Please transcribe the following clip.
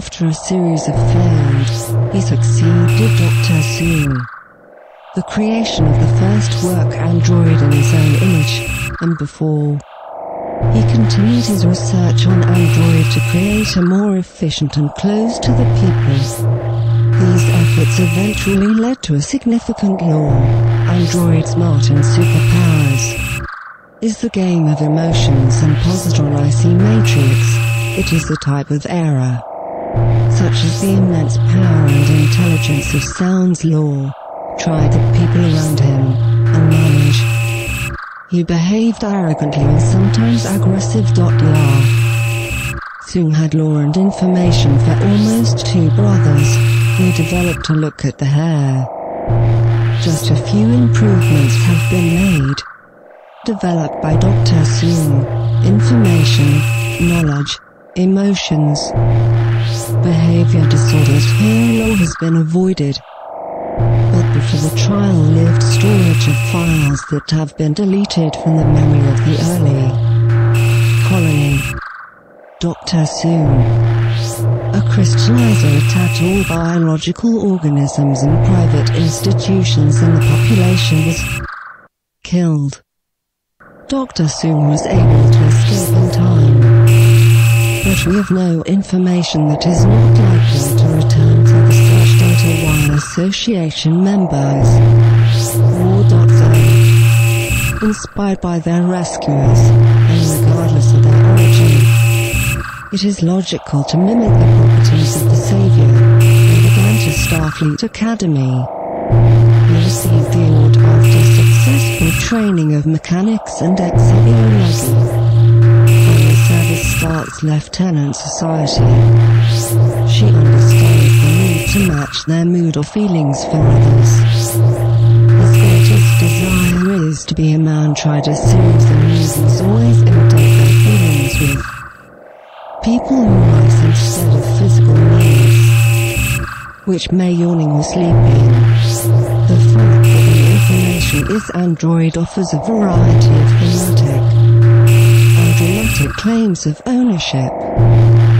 After a series of failures, he succeeded Dr. Soong. The creation of the first work android in his own image, and before. He continued his research on Android to create a more efficient and close to the people. These efforts eventually led to a significant law: Android smart and superpowers is the game of emotions and positron IC matrix. It is the type of error, such as the immense power and intelligence of Sound's law, tried the people around him, and manage. He behaved arrogantly and sometimes aggressive. Soong had law and information for almost 2 brothers, who developed a look at the hair. Just a few improvements have been made. Developed by Dr. Soong: information, knowledge, emotions. Behavior disorders. Here law has been avoided. But before the trial-lived storage of files that have been deleted from the memory of the early colony. Dr. Soong, a crystallizer, attacked all biological organisms and private institutions, and the population was killed. Dr. Soong was able to escape in time, but we have no information that is not likely to return to the search data while association members. Inspired by their rescuers, and regardless of their origin, it is logical to mimic the properties of the Savior, and began to Starfleet Academy. He received the award after successful training of mechanics and exobiology. When the service starts Lieutenant Society, she understands the need to match their mood or feelings for others. His greatest desire is to be a man. Tried a series of movies, always imitate their feelings with people who rise instead of physical needs, which may yawning or sleeping. The fact that the information is Android offers a variety of thematic and dramatic claims of ownership.